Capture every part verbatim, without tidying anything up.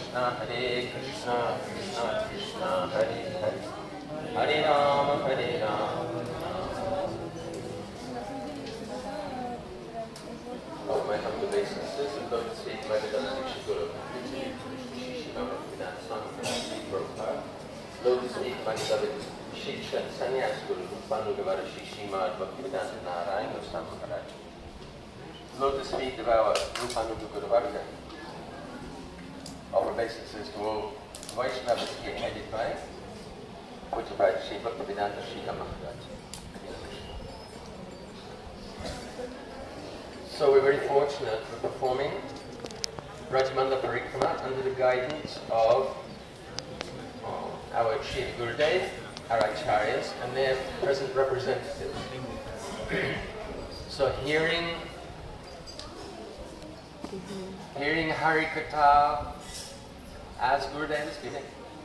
Krishna, Hare Krishna, Krishna Krishna, Hare Hare, Hare Rama, Hare Rama. Of my humble obeisances and lotus feet, my beloved Diksha Guru, Shishima Bhaktivedanta Swami Prabhupada, lotus feet, my beloved Shiksha Sannyas Guru, Rupanugavara Shishima Bhaktivedanta Narayana Swami Maharaj, lotus feet of our Rupanuga Guru Varga, of obeisances to all Vaishnavas here headed by Pujabhai Sri Bhaktivedanta Srika Maharaj. So we're very fortunate for performing Rajamandala Parikrama under the guidance of uh, our Chief Gurudev, our Acharyas, and their present representatives. So hearing, hearing Hari Katha as Gurudev is giving,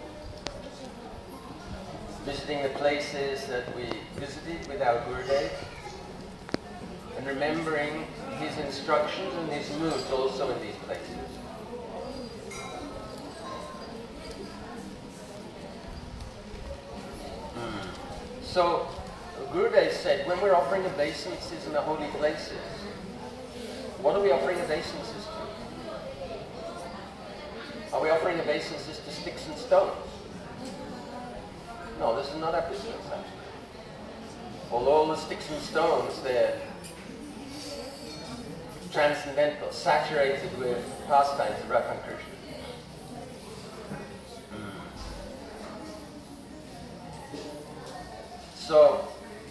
visiting the places that we visited with our Gurudev, and remembering his instructions and his moods also in these places. Mm. So, Gurudev said, when we're offering obeisances in the holy places, what are we offering obeisances to? Are we offering obeisances to sticks and stones? No, this is not our business, actually. Although all the sticks and stones, they're transcendental, saturated with pastimes of Radha Krishna. Mm. So,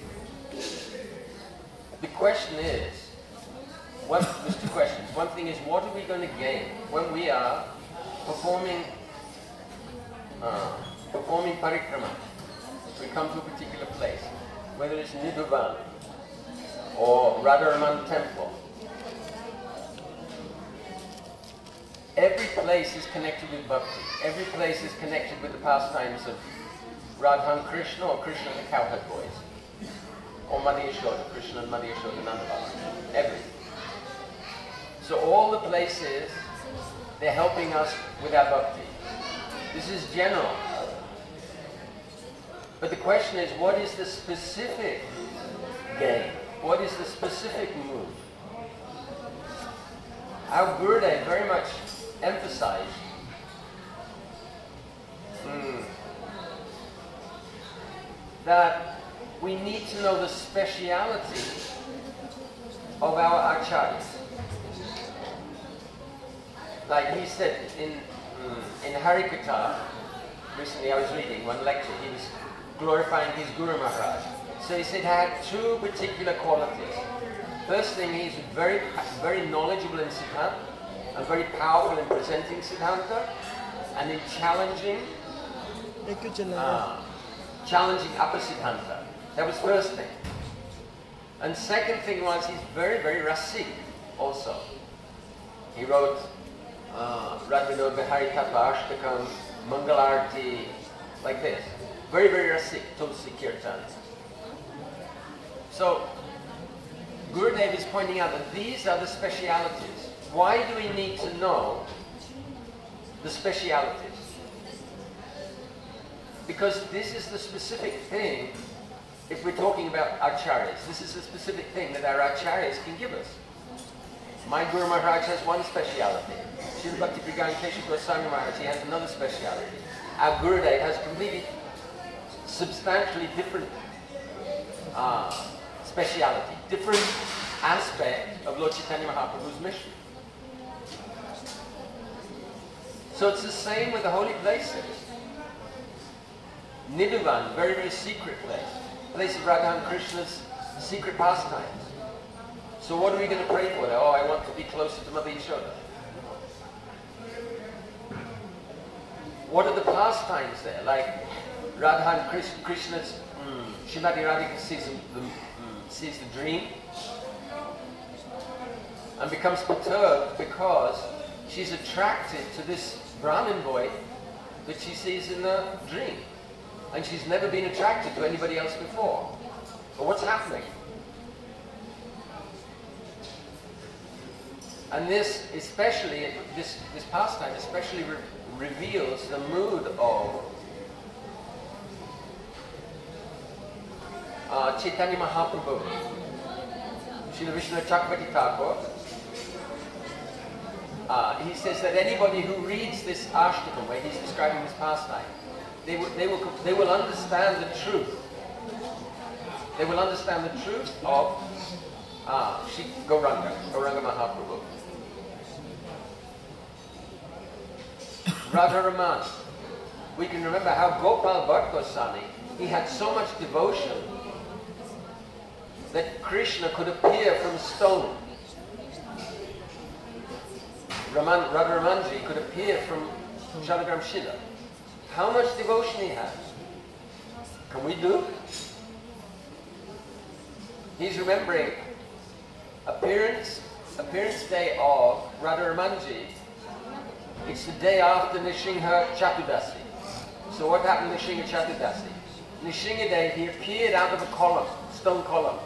the question is, one, there's two questions. One thing is, what are we going to gain when we are performing uh, performing parikrama? We come to a particular place, whether it's Nidhuvan or Radharaman temple. Every place is connected with bhakti. Every place is connected with the pastimes of Radha and Krishna, or Krishna and the cowherd boys, or Madhya Yashoda, Krishna and Madhya Yashoda and Nanda Baba. Every. So all the places, they're helping us with our bhakti. This is general. But the question is, what is the specific gain? What is the specific move? Our Gurudev very much emphasized mm, that we need to know the speciality of our acharyas. Like he said in mm, in Harikatha, recently I was reading one lecture, he was glorifying his Guru Maharaj. So he said he had two particular qualities. First thing, he's very, very knowledgeable in Siddhanta, and very powerful in presenting Siddhanta, and in challenging, uh, challenging upper Siddhanta. That was first thing. And second thing was, he's very, very rasik also. He wrote uh, Radvinod Bihari Tapa Ashtakam, Mangalarti, like this. Very, very rasik, Tulsi Kirtan. So, Gurudev is pointing out that these are the specialities. Why do we need to know the specialities? Because this is the specific thing, if we're talking about acharyas, this is the specific thing that our acharyas can give us. My Guru Maharaj has one speciality. Srila Bhakti Pragyan Keshav Goswami Maharaj, he has another speciality. Our Gurudev has completely, substantially different uh, speciality, different aspect of Lord Chaitanya Mahaprabhu's mission. So it's the same with the holy places. Nidhuvan, very, very secret place. Place of Radha and Krishna's secret pastimes. So what are we going to pray for there? Oh, I want to be closer to Mother Yashoda. What are the pastimes there? Like Radha and Krishna's, mm, Srimati Radhika sees the, the, mm, sees the dream and becomes perturbed because she's attracted to this Brahmin boy that she sees in the dream. And she's never been attracted to anybody else before. But what's happening? And this, especially, this, this pastime especially re reveals the mood of uh, Chaitanya Mahaprabhu. Srila Vishnu Chakravarti Thakur, uh, he says that anybody who reads this ashtakam where he's describing this pastime, they will, they will, they will understand the truth. They will understand the truth of uh, Shri Gauranga, Gauranga Mahaprabhu. Radharaman. We can remember how Gopal Bhatt Goswami, he had so much devotion that Krishna could appear from stone. Raman, Radharamanji could appear from Shalagram Shila. How much devotion he has. Can we do? He's remembering appearance, appearance day of Radharamanji. It's the day after Nrsimha Chaturdasi. So what happened Nrsimha Chaturdasi? Nrsimha Day, he appeared out of a column, stone column.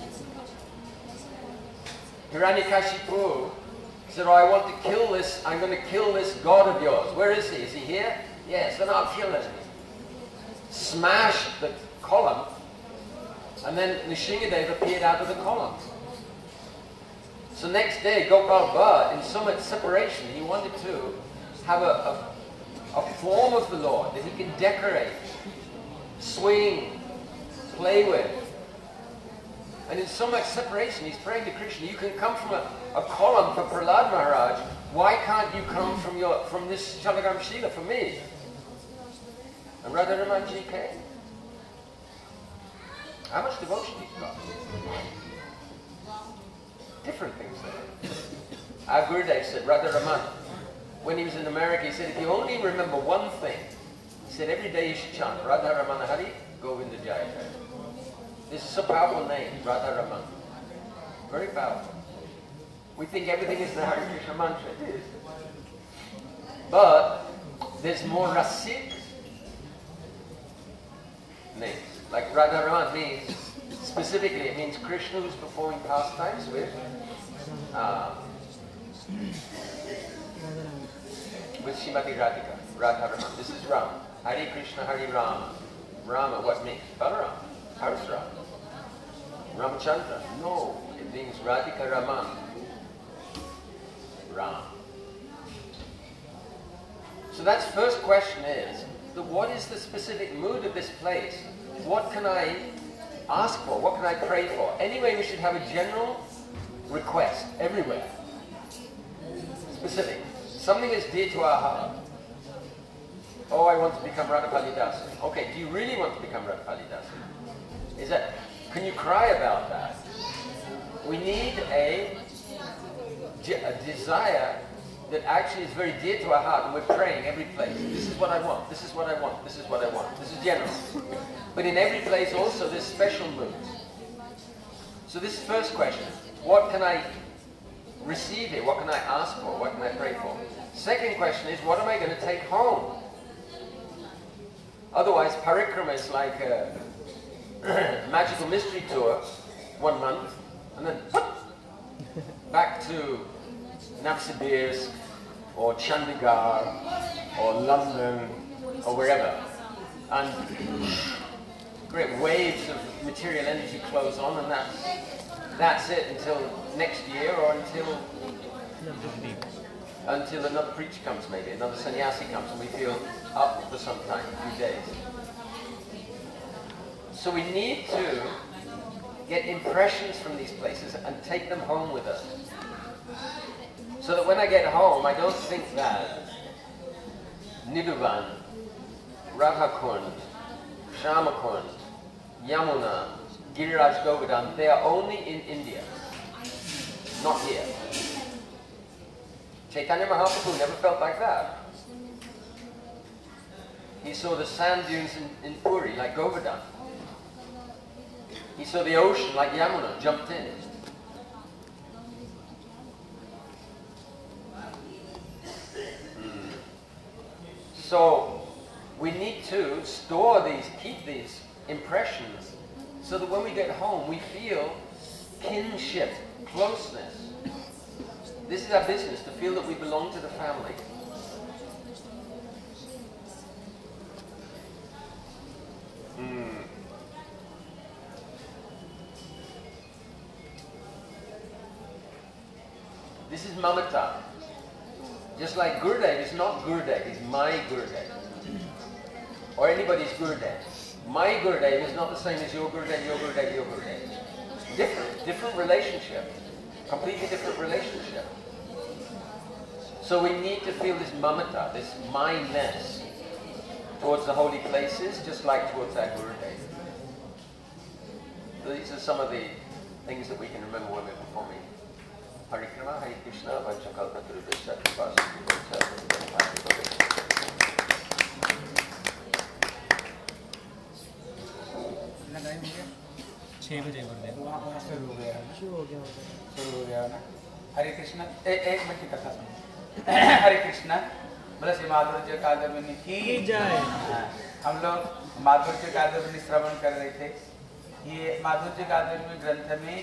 Hiranyakashipu said, oh, I want to kill this, I'm going to kill this god of yours. Where is he? Is he here? Yes, then I'll kill him. Smashed the column, and then Nrsimhadev appeared out of the column. So next day, Gopal Bhatt, in so much separation, he wanted to have a, a, a form of the Lord that he can decorate, swing, play with. And in so much separation, he's praying to Krishna, you can come from a, a column for Prahlad Maharaj, why can't you come from your from this Shalagram Shila for me? And Radharamanji came. How much devotion he's got. Different things there. Our Gurudev said, Radharaman, when he was in America, he said, if you only remember one thing, he said, every day you should chant, Radharaman Hari, Govinda Jaya Jaya. This is a powerful name, Radharaman. Very powerful. We think everything is the Hare Krishna mantra. It is. But there's more Rasik names. Like Radharaman means, specifically it means Krishna who's performing pastimes with uh, with Srimati Radhika, Radharaman. This is Ram. Hare Krishna, Hare Rama. Rama, what means? Balaram. How's Rama? Ramachandra. No, it means Radhika Raman. Ram. So that's first question is, that what is the specific mood of this place? What can I ask for? What can I pray for? Anyway, we should have a general request everywhere. Specific. Something is dear to our heart. Oh, I want to become Radhapali Dasi. Okay, do you really want to become Radhapali Dasi? Is that, can you cry about that? We need a, a desire that actually is very dear to our heart, and we're praying every place. This is what I want, this is what I want, this is what I want. This is general. But in every place also there's special moods. So this is first question. What can I receive here? What can I ask for? What can I pray for? Second question is, what am I going to take home? Otherwise, parikrama is like a magical mystery tour, one month, and then back to Novosibirsk, or Chandigarh, or London, or wherever. And great waves of material energy flows on, and that's, that's it until next year, or until until another preacher comes, maybe, another sannyasi comes, and we feel up for some time, a few days. So we need to get impressions from these places and take them home with us. So that when I get home, I don't think that Nidhuvan, Radhakund, Shamakund, Yamuna, Giriraj Govardhan, they are only in India, not here. Chaitanya Mahaprabhu never felt like that. He saw the sand dunes in, in Puri like Govardhan. He saw the ocean like Yamuna, jumped in. So we need to store these, keep these impressions, so that when we get home we feel kinship, closeness. This is our business, to feel that we belong to the family. Mm. This is Mamata. Just like Gurudev is not Gurudev, it's my Gurudev. Or anybody's Gurudev. My Gurudev is not the same as your Gurudev, your Gurudev, your Gurudev. Different, different relationship. Completely different relationship. So we need to feel this mamata, this mindness towards the holy places, just like towards our Gurudev. So these are some of the things that we can remember when we're performing Hare Krishna, Hare Krishna, Vanchakalpa Durudesha, छः बजे गुरुदेव वहाँ शुरू हो गया शुरू हो गया शुरू हो गया ना। हरे कृष्णा एक मिनट की कथा सुनो। हरे कृष्णा बोला श्री माधुर्य कादम्बिनी की जय। हम लोग माधुर्य कादम्बिनी श्रवण कर रहे थे। ये माधुर्य कादम्बिनी ग्रंथ में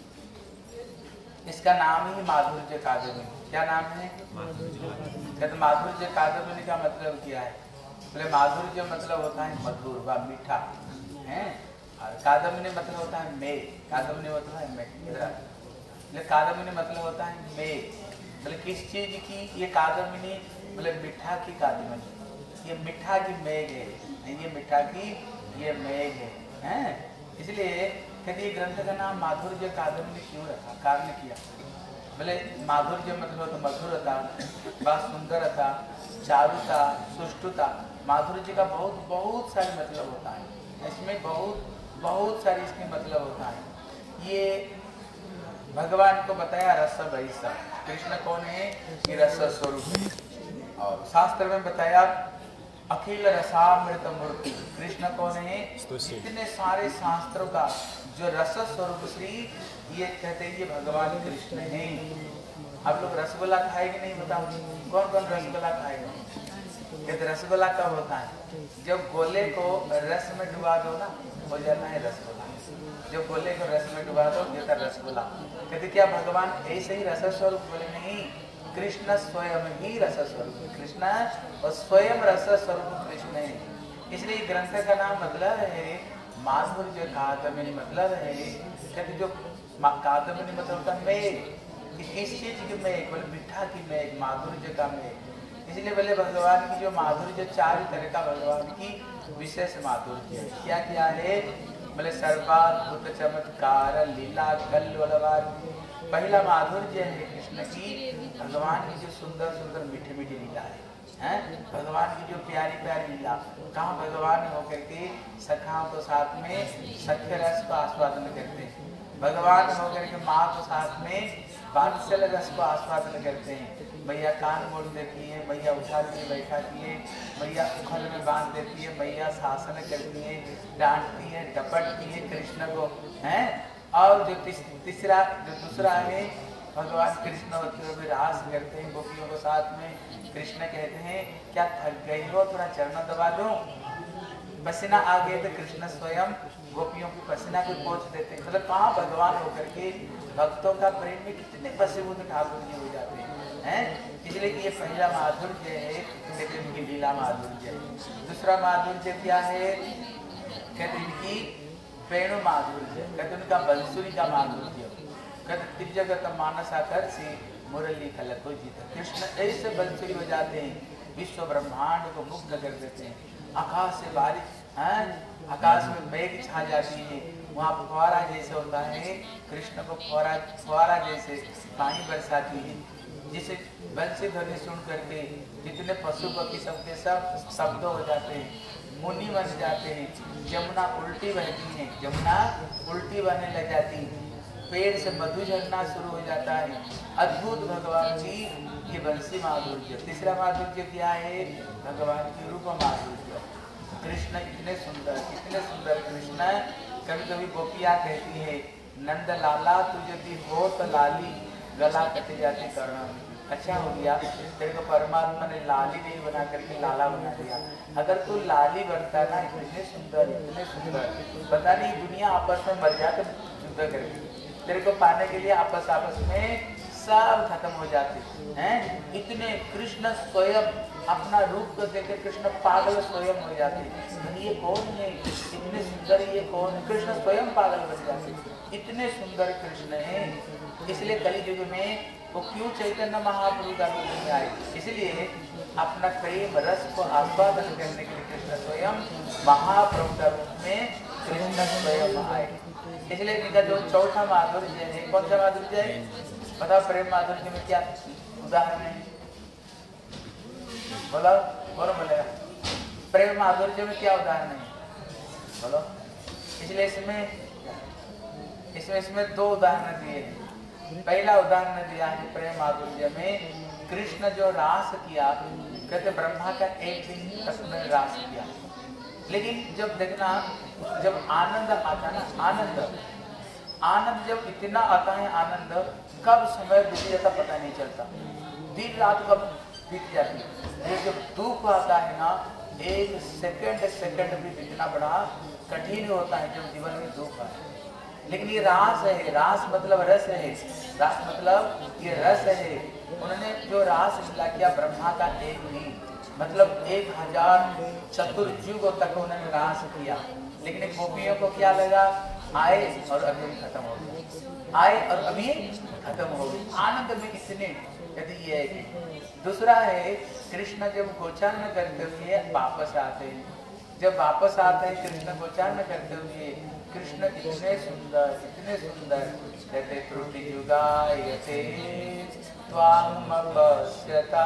इसका नाम ही माधुर्य कादम्बिनी। क्या नाम है? माधुर्य। माधुर्य कादम्बिनी का मतलब क्या है? बोले माधुर्य मतलब होता है मधुर व मीठा है, और कादम्बिनी मतलब होता है मेघ। कादम्बिनी मतलब है मेघ। इधर कादम्बिनी मतलब होता है मेघ। बोले किस चीज की ये कादम्बिनी? बोले मिठा की कादम्बिनी। ये मिठा की मेघ है, ये मिठा की ये मेघ है, हैं? इसलिए कहते ये ग्रंथ का नाम माधुर्य कादम्बिनी क्यों रखा? कारण किया। बोले माधुर्य मतलब तो मधुरता, बहुत सुंदरता, चारुता, सुष्टुता। माधुर्य का बहुत बहुत सारे मतलब होता है। इसमें बहुत बहुत सारी इसके मतलब होता है। ये भगवान को बताया रस वैसा। कृष्ण कौन है? कि रस स्वरूप है। और शास्त्र में बताया अखिल रसामृत मूर्ति। कृष्ण कौन है? इतने सारे शास्त्रों का जो रस स्वरूप श्री, ये कहते हैं ये भगवान कृष्ण है। आप लोग रसगुल्ला खाएंगे नहीं? बताओ कौन कौन रसगुल्ला खाएगा? कहते रसगुल्ला कब होता है? जब गोले को रस में डुबा दो ना, हो जाता है रसगुल्ला। जब गोले को रस में डुबा दो ये रसगुल्ला। कहते क्या भगवान ऐसे ही रस स्वरूप? बोले नहीं, कृष्ण स्वयं ही रस स्वरूप। कृष्ण और स्वयं रस स्वरूप कृष्ण है। इसलिए ग्रंथ का नाम मतलब है माधुर्य कादम्बिनी। मतलब है कहते जो कादम्बिनी मतलब होता है मेघ। किस चीज की मेघ? बोले मिठा की मेघ, माधुर्य का मेघ। इसलिए बोले भगवान की जो माधुर्य, चार तरह का भगवान की विशेष माधुर्य है। क्या क्या है? बोले सर्वाद्भुत चमत्कार लीला कल्लोलवार। पहला माधुर्य है कृष्ण की, भगवान की जो सुंदर सुंदर मीठी मीठी लीला है, हैं? भगवान की जो प्यारी प्यारी लीला। कहाँ भगवान होकर के सखाओं को साथ में सख्य रस को आस्वादन करते हैं। भगवान होकर के माँ को साथ में वात्सल्य रस को आस्वादन करते हैं। मैया कान मोड़ देती है, मैया उछाल के बैठा किए, मैया उखल में बांध देती है, मैया शासन करती है, डांटती है, डपटती है कृष्ण को, हैं? और जो तीस, तीसरा जो दूसरा है भगवान कृष्ण होते हुए रास करते हैं गोपियों को साथ में। कृष्ण कहते हैं क्या थक गई हो, थोड़ा चरण दबा दो। पसीना आ गए तो कृष्ण स्वयं गोपियों की पसीना को पोंछ देते हैं। मतलब कहाँ भगवान होकर के भक्तों का प्रेम में कितने वशीभूत ठाकुर जी हो जाते हैं, हैं? इसलिए कि ये पहला माधुर्य है, कहते इनकी लीला माधुर्य। दूसरा माधुर्य क्या है? कहते इनकी वेणु माधुर्य, कहते उनका बंसुरी का माधुर्य। कहते त्रिजगत मानस आकर से मुरली खलको जीता। कृष्ण ऐसे बंसुरी बजाते हैं, विश्व ब्रह्मांड को मुग्ध कर देते हैं। आकाश से बारिश, हैं? आकाश में मेघ छा जाती है, वहाँ फुहारा जैसे होता है, कृष्ण को फुहारा फुहारा जैसे पानी बरसाती है। जिसे बंसी ध्वनि सुन करके जितने पशु पक्षी सबके सब शब्द हो जाते हैं, मुनि बन जाते हैं। जमुना उल्टी बहती है, जमुना उल्टी बहने लग जाती है, पेड़ से मधु झरना शुरू हो जाता है। अद्भुत भगवान की ये बंसी माधुर्य। तीसरा माधुर्य क्या है? भगवान की रूप माधुर्य। कृष्ण इतने सुंदर, इतने सुंदर कृष्ण। कभी कभी गोपियाँ कहती है नंद लाला तू यदि हो तो लाली गला कट जाती करना। अच्छा हो गया तेरे को परमात्मा ने लाली नहीं बना करके लाला बना दिया। अगर तू लाली बनता ना, इतने सुंदर इतने सुंदर, पता नहीं दुनिया आपस में मर जाकर युद्ध करेगी। तेरे को पाने के लिए आपस आपस में सब खत्म हो जाते हैं। इतने कृष्ण स्वयं अपना रूप को देखकर कृष्ण पागल स्वयं हो जाते। ये कौन है, इतने सुंदर, ये कौन है? कृष्ण स्वयं पागल बन जाते। इतने सुंदर कृष्ण है। इसलिए कलियुग में वो क्यों चैतन्य महाप्रभु का रूप में आए? इसलिए अपना प्रेम रस को आस्वादन करने के लिए कृष्ण स्वयं महाप्रभु का रूप में कृष्ण स्वयं आए। इसलिए इनका जो चौथा माधुर्य है, कौन सा माधुर्य है बताओ? प्रेम माधुर्य में क्या उदाहरण है? बोलो, कौन बोलेगा? प्रेम माधुर्य में क्या उदाहरण है? बोलो। इसलिए इसमें इसमें इसमें दो उदाहरण दिए हैं। पहला उदाहरण दिया है प्रेम माधुर्य में, कृष्ण जो रास किया, कहते ब्रह्मा का एक दिन ही तक में रास किया। लेकिन जब देखना, जब आनंद आता ना, आनंद आनंद जब इतना आता है, आनंद कब समय बीत जाता पता नहीं चलता, दिन रात कब बीत जाती है। जब दुख आता है ना, एक सेकंड सेकंड भी बीतना बड़ा कठिन होता है जब जीवन में दुख आता है। लेकिन ये रास है, रास मतलब रस है, रास मतलब ये रस है। उन्होंने जो रास लीला किया ब्रह्मा का एक ही मतलब एक हजार चतुर्युग तक उन्होंने रास किया। लेकिन गोपियों को क्या लगा, आए और अभी खत्म हो गया, आए और अभी खत्म हो गई। आनंद में इतने, यदि ये है। दूसरा है कृष्ण जब गोचारण करते हुए वापस आते हैं, जब वापस आते हैं कृष्ण गोचारण करते हुए, कृष्ण इतने सुंदर, इतने सुंदर, कहते त्रुटि युगायते त्वाम पश्यता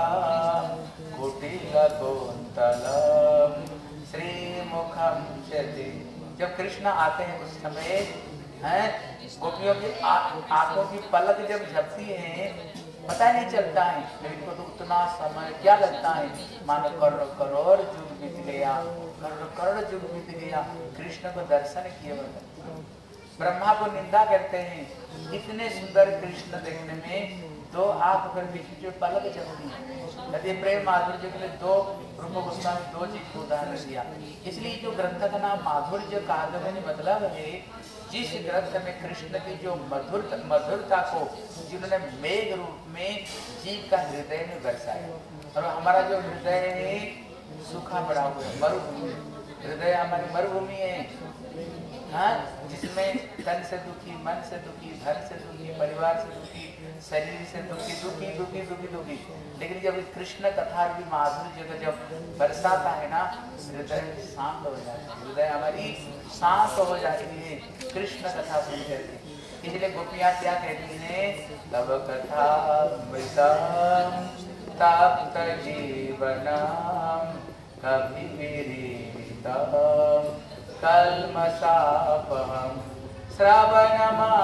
कुटिलकुन्तलम श्रीमुखम चते। जब कृष्ण आते हैं उस समय हैं, गोपियों की आंखों की पलक जब झपती है पता नहीं चलता है, लेकिन तो उतना समय क्या लगता है, मानो करोड़ करोड़ युग बीत गया, करोड़ करोड़ युग बीत गया कृष्ण को दर्शन किए बगैर। ब्रह्मा को निंदा करते हैं, इतने सुंदर कृष्ण देखने में दो आंख पर बीच बीच पलक झपती है। यदि प्रेम माधुर्य के लिए दो रूप गोस्वामी दो चीज को उदाहरण दिया। इसलिए जो ग्रंथ का नाम माधुर्य कादम्बरी मतलब है, जिस ग्रंथ में कृष्ण की जो मधुर मधुरता को जिन्होंने मेघ रूप में जीव का हृदय में बरसाया। और हमारा जो हृदय है सूखा पड़ा हुआ है, मरुभूमि हृदय हमारी मरुभूमि है, हाँ, जिसमें तन से दुखी, मन से दुखी, धन से दुखी, परिवार से दुखी, शरीर से दुखी, दुखी दुखी दुखी दुखी। लेकिन जब कृष्ण कथा भी माधुर्य का जब बरसाता है ना, हृदय शांत हो जाता है, हृदय हमारी शांत हो जाती है कृष्ण कथा सुन करके। इसलिए गोपियाँ क्या कहती हैं, तब कथा मृतम तप्त जीवनम कभी विरीतम कल्मषापहम श्रवण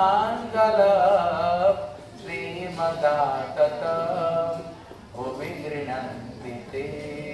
मंगलम श्रीमदाततम भुवि गृह्णन्ति ते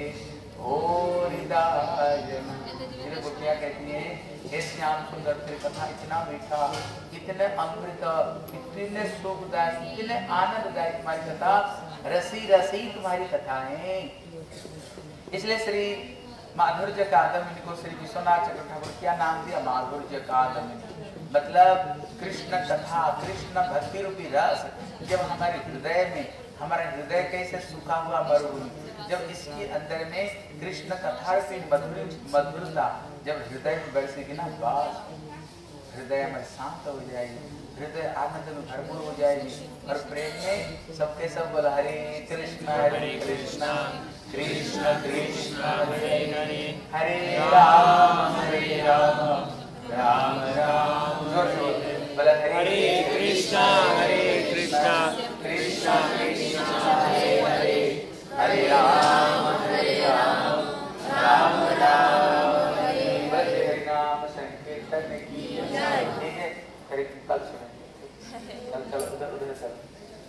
ओरिदायम। इसलिए गोपियाँ कहती हैं, हे श्याम सुंदर तेरी कथा इतना मीठा, इतने अमृत, इतने सुखदायक, इतने आनंददायक तुम्हारी कथा, रसी रसी तुम्हारी कथा है। इसलिए श्री माधुर्य कादम्बिनी को श्री विश्वनाथ चक्रवर्ती ठाकुर क्या नाम दिया, माधुर्य कादम्बिनी, मतलब कृष्ण कथा, कृष्ण भक्ति रूपी रस जब हमारे हृदय में, हमारा हृदय कैसे सूखा हुआ मरुभूमि, जब इसके अंदर में कृष्ण कथा रूपी मधुर मधुरता जब हृदय में बरसेगी ना, बस हृदय में शांत हो जाएगी, हृदय आनंद में भरपूर हो जाएगी। और प्रेम में सबके सब बोला हरे कृष्ण हरे कृष्ण कृष्ण कृष्ण हरे हरे हरे राम हरे राम राम राम बोला हरे कृष्ण हरे कृष्ण कृष्ण कृष्ण हरे हरे हरे राम हरे राम राम राम हरे हरे नाम संकीर्तन की जय। ठीक है, हरे कल सुनेंगे, चल चल उधर उधर चल।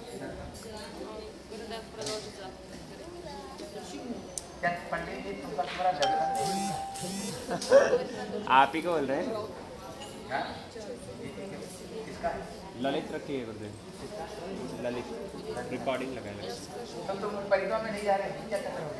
क्या पंडित जी तुमका तुम्हारा दर्शन आप ही को बोल रहे हैं, किसका है? ललित रखिए गुरुदेव, ललित रिकॉर्डिंग लगाए। तुम तुम परिवार में नहीं जा रहे, क्या कर रहे हो?